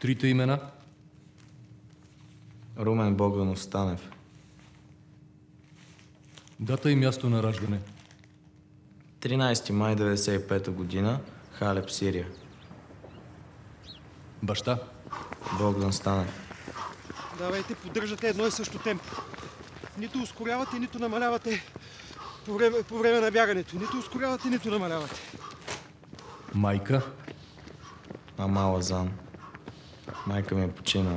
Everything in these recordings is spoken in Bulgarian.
Трите имена? Румен Богданов Станев. Дата и място на раждане? 13 май 95 година, Халеб, Сирия. Баща? Богдан Станев. Давайте, поддържате едно и също темпо. Нито ускорявате, нито намалявате по време на бягането. Нито ускорявате, нито намалявате. Майка? Мама Лазан. Майка ми е починала.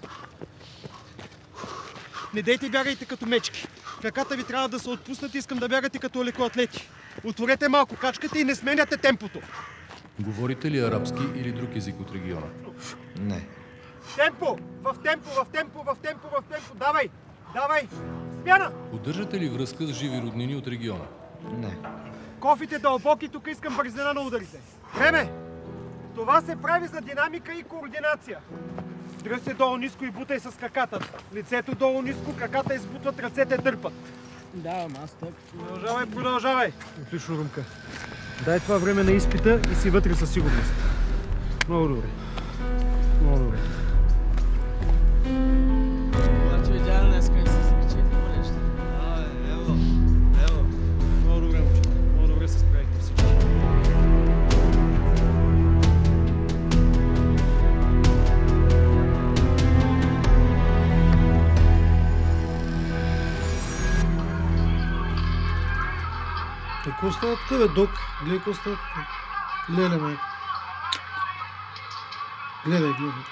Не дейте бягайте като мечки. Краката ви трябва да се отпуснат и искам да бягате като лекоатлети. Отворете малко качката и не сменяте темпото. Говорите ли арабски или друг език от региона? Не. Темпо! В темпо, в темпо, в темпо, в темпо! Давай! Давай! Смяна! Поддържате ли връзка с живи роднини от региона? Не. Кофите дълбоки, тук искам бързина на ударите. Време! Това се прави за динамика и координация. Дръж се долу ниско и бутай с краката. Лицето долу ниско, краката избутват, ръцете дърпат. Да, аз так. Продължавай, продължавай. Отлично, Румка. Дай това време на изпита и си вътре със сигурност. Много добре. Много добре. Когато видя днес как се спечели полеща. Ево. Много добре, момчета. Много добре се справихте всички. Какво става тук, бе, док? Гледай, какво става тук? Леле, майка. Гледай.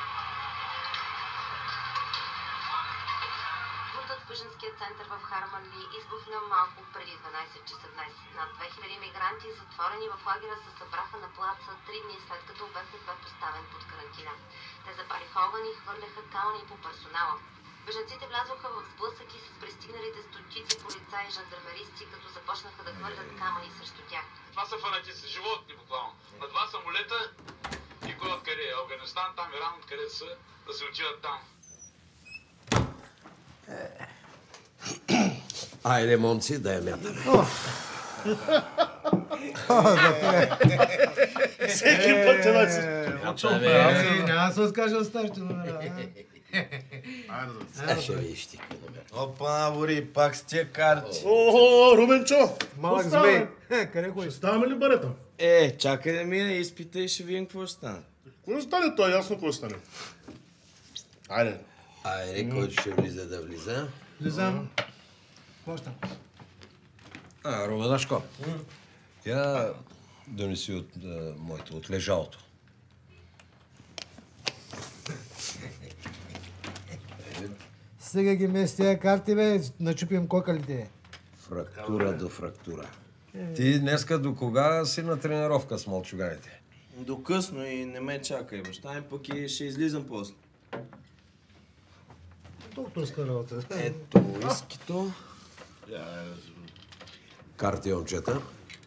Бунтът в бежанския център в Харманли избухна малко преди 12 часа днес. Над 2000 мигранти, затворени в лагера, се събраха на плаца 3 дни след като обектът бе поставен под карантина. Те запалиха огън и хвърляха кални по персонала. Бежанците влязоха в сблъсъки с пристигналите стотици полицаи и жандармеристи, като започнаха да хвърлят камъни срещу тях. Това са фанатици, животни буквално. На 2 самолета и кой откъде е? Афганистан, там Иран, откъде са, да се отиват там. Айде, момци, да я мятаме. Всеки път това си. Няма да се откажа от старите номера. Ще видиш ти какво номер. Опа, Бори, пак с тия карти. Охо, Руменчо! Малък змей. Къде ходиш? Ставаме ли барета? Чакай да мине изпита и ще видим какво ще стане. Какво ще стане? То е ясно какво ще стане. Айде. Айде, който ще влиза да влиза. Влизам. Какво ще? Руменашко. Я донеси от моето, от лежалото. Сега ги мести тия карти, бе, начупим кокалите. Фрактура до фрактура. Ти днеска до кога си на тренировка с мълчуганите? До късно и не ме чакай, баща ми пък и ще излизам после. Докторска работа. Ето, вискито. Карти, момчета.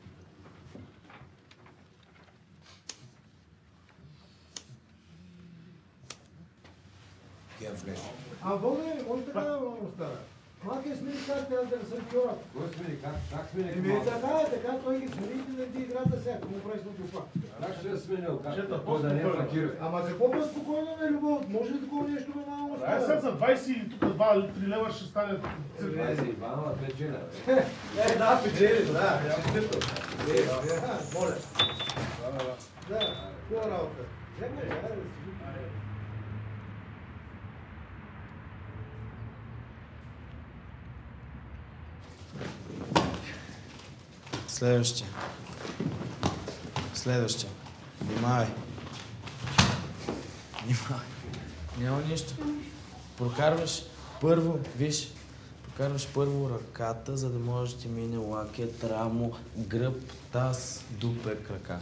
Боге, може така да го стара. Малко смени карти, аз да не съм кьорав. Кой смени? Как смени? Така, той ги смените да ти играта сега, какво правиш на това? Как ще е сменил? Кой да не е паркира? Ама какво по-спокойно, бе, Любов? Може ли такова нещо бе малко? Ай сега за 20 и тук 2-3 лева ще стане. 22 на печеля. Да, печели, да. Моля. Да, хубава работа. Следващия. Внимавай. Няма нищо. Прокарваш първо, виж, прокарваш първо ръката, за да можеш да ти мине лакет, рамо, гръб, таз, дупе, крака.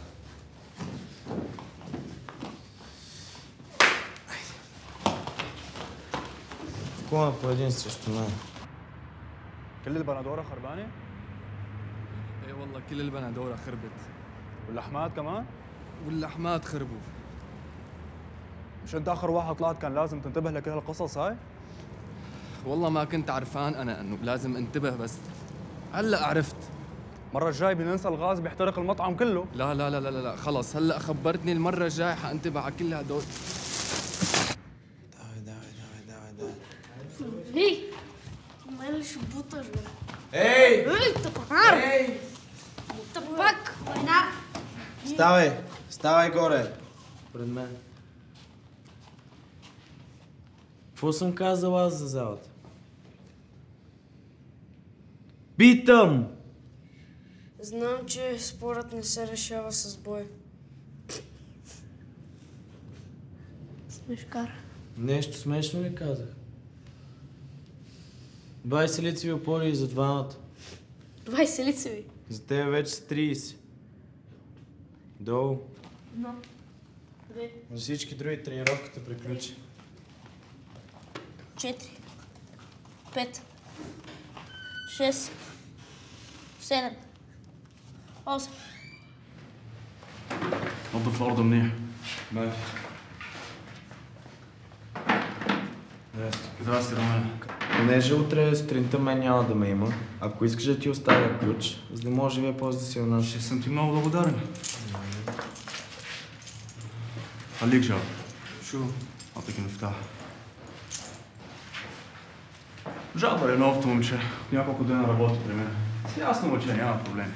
Кола по един срещу мен. كل البندوره خربانه؟ ايه والله كل البندوره خربت. واللحمات كمان؟ واللحمات خربوا. مش انت اخر واحد طلعت كان لازم تنتبه لكل هالقصص هاي؟ والله ما كنت عرفان انا انه لازم انتبه بس هلا عرفت. المره الجاي بننسى الغاز بيحترق المطعم كله. لا لا لا لا لا خلص هلا خبرتني المره الجاي حانتبه على كل هدول. Ставай горе. Пред мен. Какво съм казал аз за залата? Питам! Знам, че спорът не се решава с бой. Смешкар. Нещо смешно ли казах? 20 лицеви опори за двамата. 20 лицеви. За тебе вече са 30. Долу. Но. Две. За всички други тренировката приключи. 4. 5. 6. 7. 8. Op de vloer dan neer. Nee. Здрасти, Ромен. Понеже утре сутринта мен няма да ме има, ако искаш да ти оставя ключ, за да може вие после да си отнася. Ще съм ти много благодарен. خليك شاب. شو؟ أعطيك المفتاح. Жабър е новото момче. Няколко дена работи при мен. Ясно момче, няма проблеми.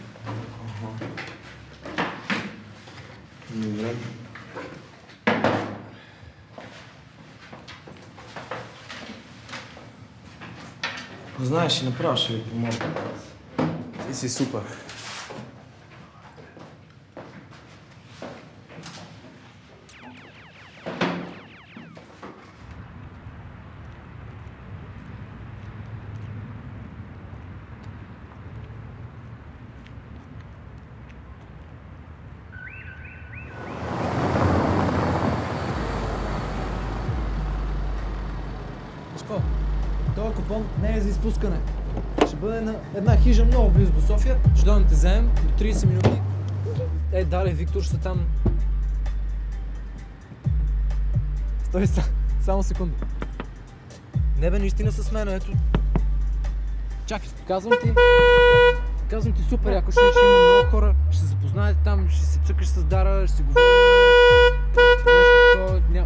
Добре. Знаеш, и направо ще ви помогна. Ти си супер. Този купон не е за изпускане. Ще бъде на една хижа много близо до София. Ще дойдем те вземем до 30 минути. Дале, Виктор ще там. Стой само секунда. Не бе, наистина с мен, ето. Чакай, казвам ти супер, ако ще има много хора, ще се запознаете там, ще се цъкаш с Дара, ще си говорим. Нещо такова,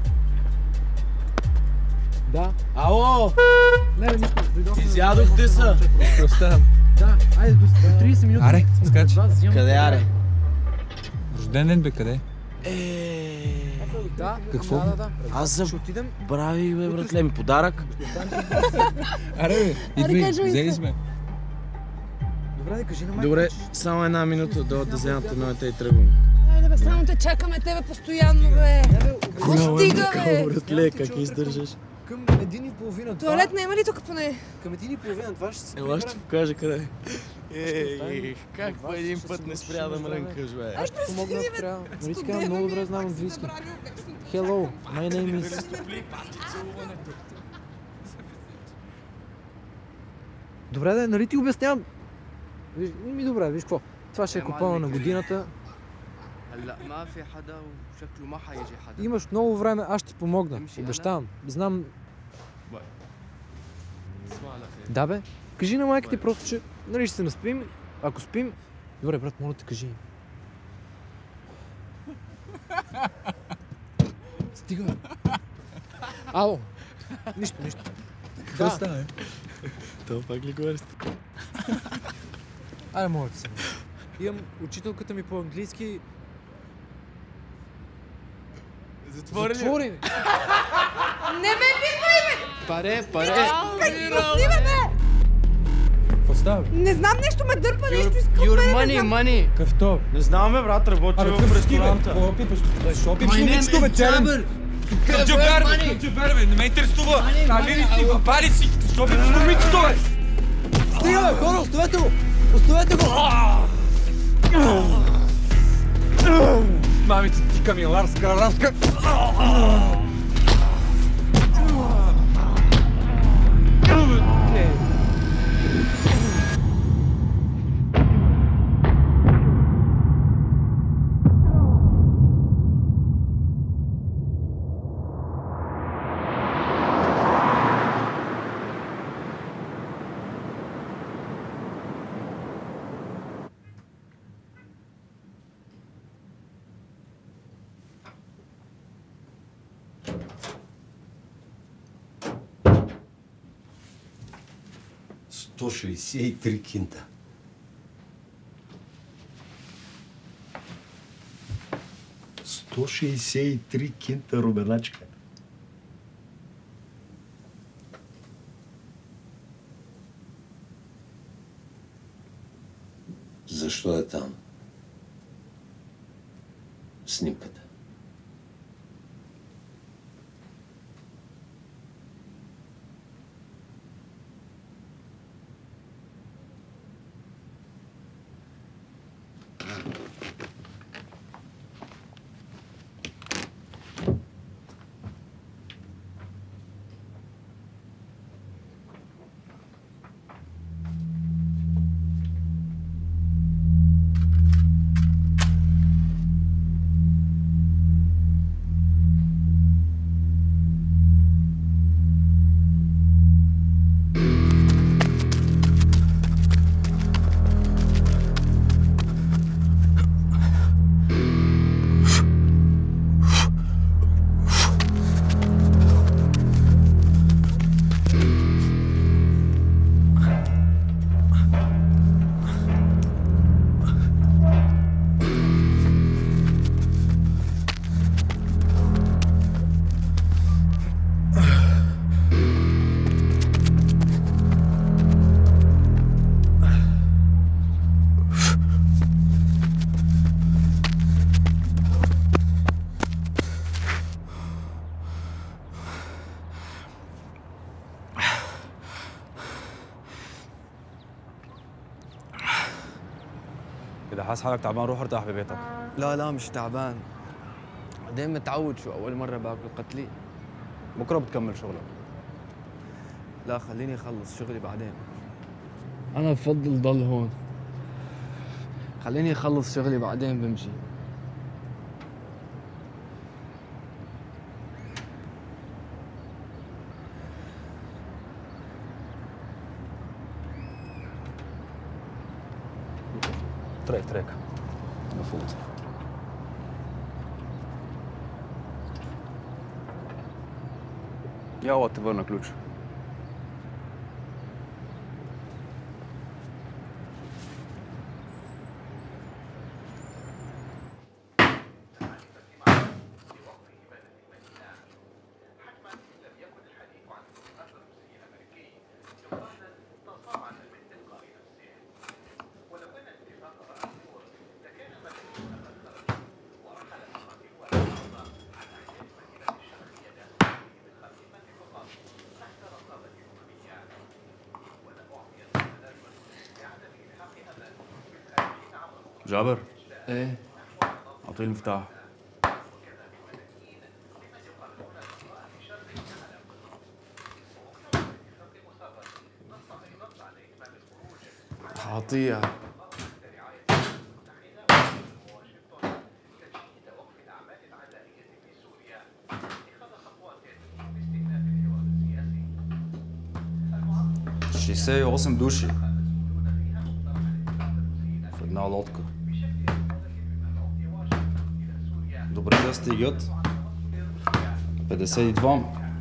Да. Ало! Не, нищо. Изядохте са! Оставям. Да, айде до 30 минути. Аре, скач. Къде аре? Рожден ден бе, къде? Да. Какво? Да. Аз забравих, бе, братле, ми подарък. Аре, бе, идвай, взели сме. Добре, да кажи на майка. Добре, само една минута да вземат едната и тръгваме. Айде бе, само те чакаме тебе постоянно, бе. Какво стига, бе? Братле, как издържаш? Към 1:30. Туалет не има ли тук поне? Към 1:30 това ще си Ела, ще ти покажа къде. Как по един път не спря да мрънкаш, бе? Аз ще помогна, ако трябва. Нали ти казвам, много добре знам английски. Hello, my name is... Добре, да, нали ти обяснявам? Ми добре, виж какво. Това ще е купона на годината. Имаш много време, аз ще ти помогна. Обещавам. Знам... Да бе, кажи на майка ти просто, че нали ще се наспим. Ако спим... Добре, брат, моля те, кажи. Стига. Ало. Нищо. Какво става? Това пак ли говориш? Айде, моля те се. Имам учителката ми по английски. Затвори! Не ме пипай, бе! Паре! Пусни, бе! Какво става? Не знам, нещо ме дърпа, нещо иска от мене, не знам. Money! Къвто? Не знам, бе, брат, работи в ресторанта. Какво пипаш? Защо пипаш момичето вечерен? Къвджубер, бе! Не ме интересува! Нали ли си? Бали си! Защо пипаш момичето, бе? Стига, бе, хора, оставете го! Оставете го! Мамица ти камиларска разка! Сто 63 кинта. 163 кинта рубеначка. Защо е там? Снимката. إذا حاسس حالك تعبان روح ارتاح ببيتك. لا مش تعبان. بعدين متعود شو أول مرة باكل قتلي. بكرة بتكمل شغلك. لا خليني أخلص شغلي بعدين. أنا بفضل ضل هون. خليني أخلص شغلي بعدين بمشي. تريك مفروض. Я вот тебе на ключ. جابر. ايه اعطيه المفتاح. أعطيها. Шестдесет и 8 души в една лодка. Добре да стигат 52.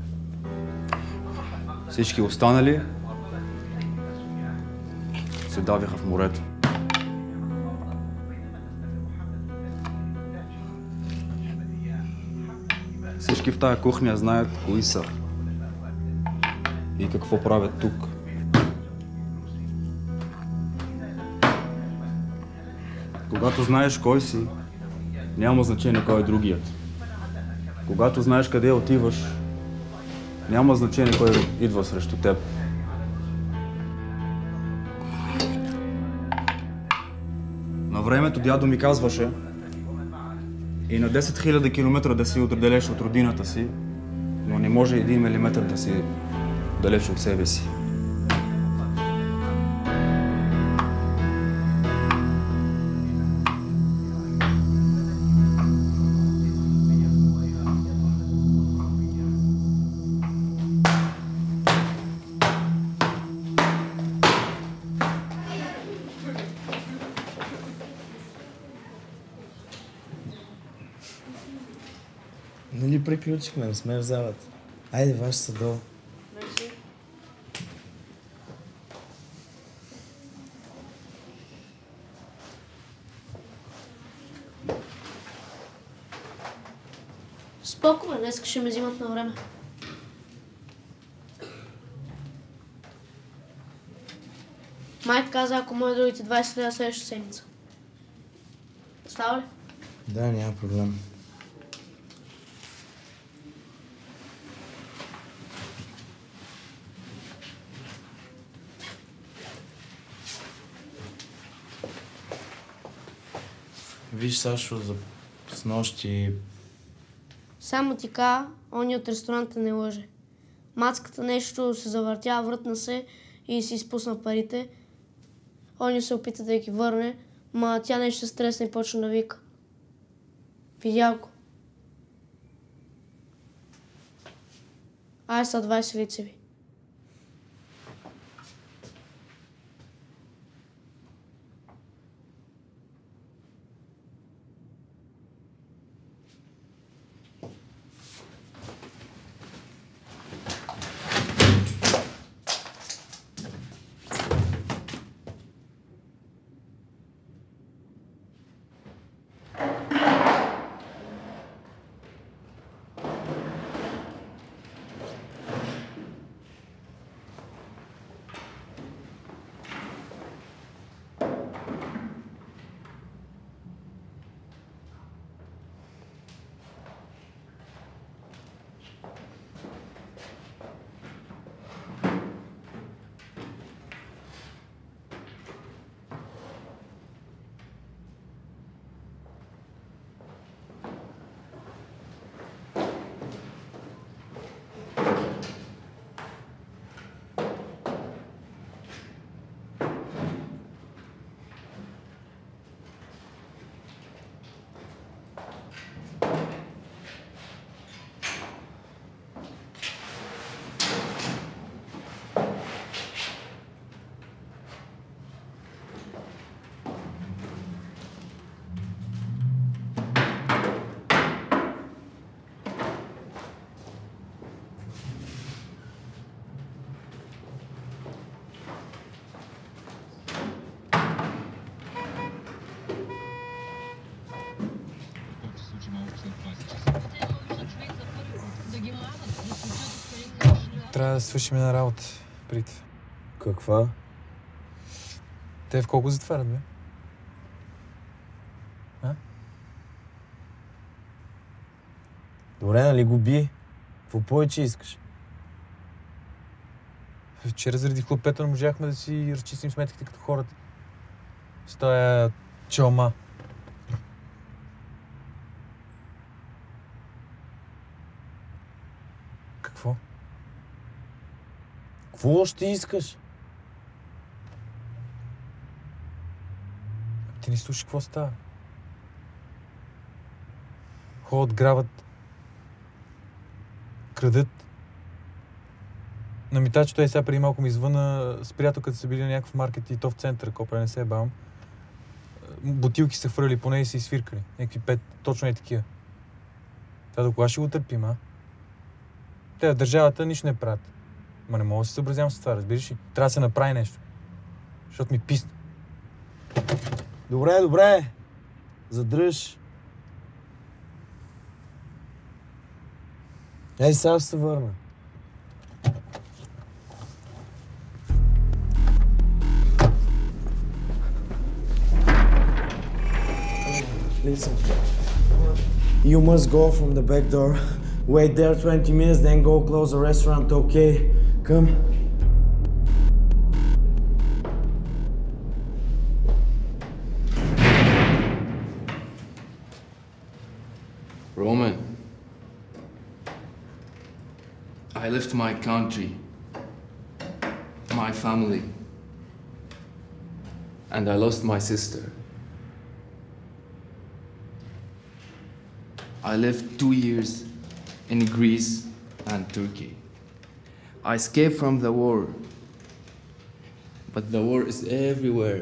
Всички останали се давиха в морето. Всички в тая кухня знаят кои са и какво правят тук. Когато знаеш кой си, няма значение кой е другият. Когато знаеш къде отиваш, няма значение кой идва срещу теб. На времето дядо ми казваше и на 10 000 километра да си далеч от родината си, но не може 1 милиметър да си далеч от себе си. Нали приключихме, не сме в залата. Айде, ваши са долу. Споко, бе, днес ще ме взимат на време. Майка каза, ако може другите 20 лева следващата седмица. Става ли? Да, няма проблем. Виж, Сашо, за снощи... Само ти кажа, оня от ресторанта не лъже. Мацката нещо се завъртя, врътна се и си изпусна парите. Оня се опита да ги върне, ма тя нещо се стресна и почна да вика. Видял го. Ай са 20 лицеви. Трябва да свършим една работа, Прит. Каква? Те в колко затварят, бе? А? Добре, нали го би? Какво повече искаш? Вчера заради хлопета не можахме да си разчистим сметките като хората. С тоя чома. Какво? Какво още искаш? Ти не слушаш какво става. Ходят, грабят, крадат. На митачето сега преди малко ми извъна с приятелката са били на някакъв маркет и то в центъра, Копра, не се бавам. Бутилки са хвърли по нея и са изсвиркали. Някакви 5, точно е такива. Това до кога ще го търпим, а? Те в държавата нищо не правят. Ма не мога да се съобразявам с това, разбираш ли? Трябва да се направи нещо. Защото ми писна. Добре, добре. Задръж. Ей, сега ще се върна. Listen. You must go from the back door. Wait there 20 minutes, then go close the restaurant, okay? Come. Roman, I left my country, my family, and I lost my sister. I lived 2 years in Greece and Turkey. I escaped from the war, but the war is everywhere,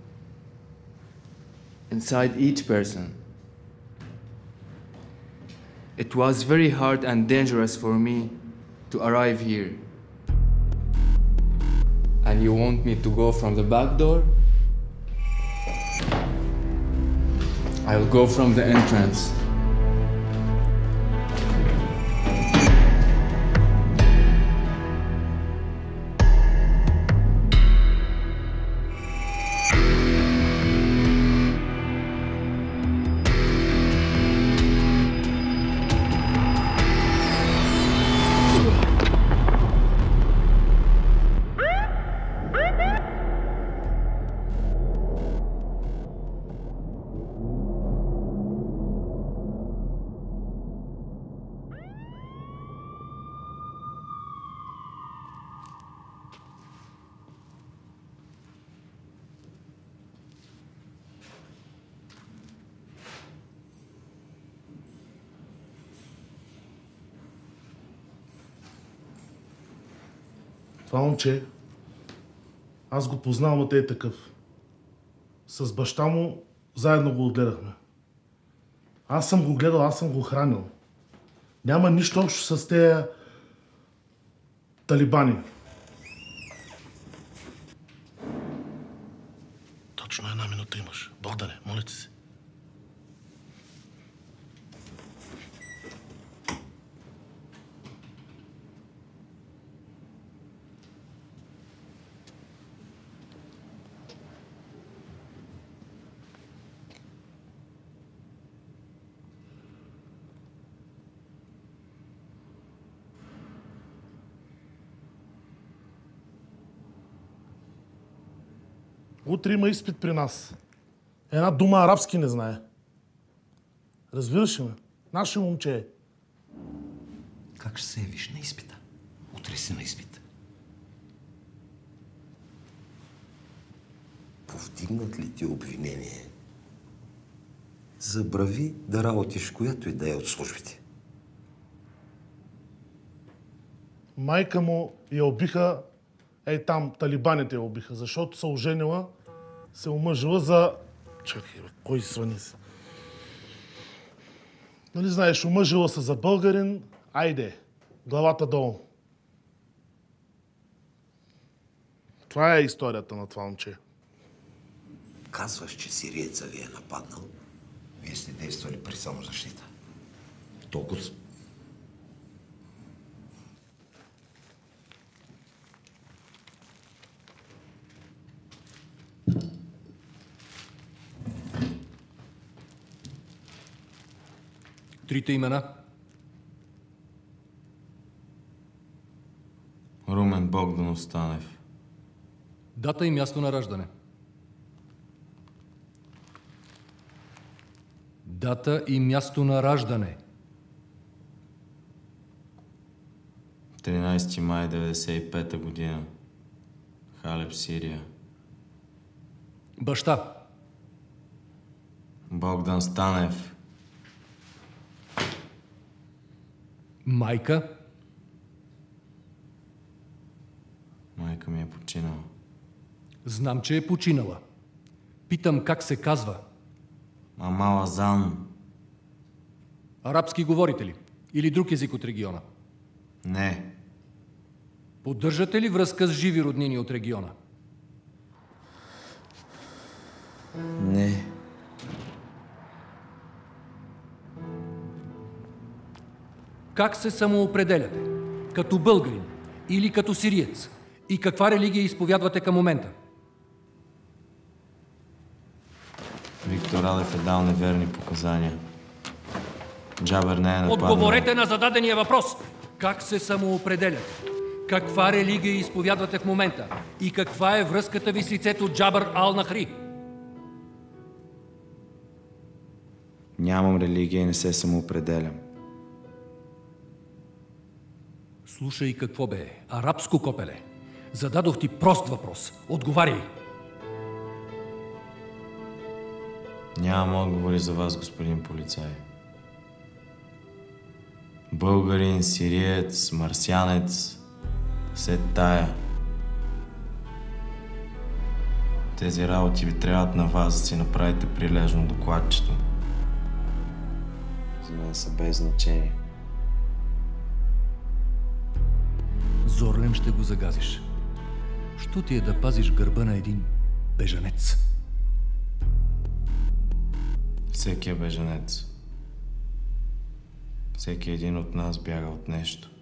inside each person. It was very hard and dangerous for me to arrive here. And you want me to go from the back door? I will go from the entrance. Това момче, аз го познавам, а те е такъв. С баща му заедно го отгледахме. Аз съм го гледал, аз съм го хранил. Няма нищо общо с тези талибани. Точно 1 минута имаш. Богдане, моля ти се. Утре има изпит при нас. Една дума арабски не знае. Разбираш ли ме? Наше момче е. Как ще се явиш на изпита? Утре си на изпит. Повдигнат ли ти обвинение? Забрави да работиш която и да е от службите. Майка му я убиха, там талибаните я убиха, защото се оженила, се омъжила за... Чакай, бе, кой свани се? Нали знаеш, омъжила се за българин, айде, главата долу. Това е историята на това момче. Казваш, че сириеца ви е нападнал. Вие сте действали при самозащита. Толкова. Трите имена? Румен Богданов Станев. Дата и място на раждане? Дата и място на раждане? 13 май 1995 година. Халеб, Сирия. Баща? Богдан Станев. Майка? Майка ми е починала. Знам, че е починала. Питам как се казва. Мама Лазан. Арабски говорите ли? Или друг език от региона? Не. Поддържате ли връзка с живи роднини от региона? Не. Как се самоопределяте? Като българин или като сириец? И каква религия изповядвате към момента? Виктор Радев е дал неверни показания. Джабер не е нападнал. Отговорете на зададения въпрос! Как се самоопределяте? Каква религия изповядвате в момента? И каква е връзката ви с лицето Джабър Ал-Нахри? Нямам религия и не се самоопределям. Слушай какво бе, арабско копеле. Зададох ти прост въпрос. Отговаряй! Нямам отговори за вас, господин полицай. Българин, сириец, марсианец, все тая. Тези работи ви трябват на вас да си направите прилежно докладчето. За мен са без значение. Зорлем ще го загазиш. Що ти е да пазиш гърба на един бежанец? Всеки е бежанец. Всеки един от нас бяга от нещо.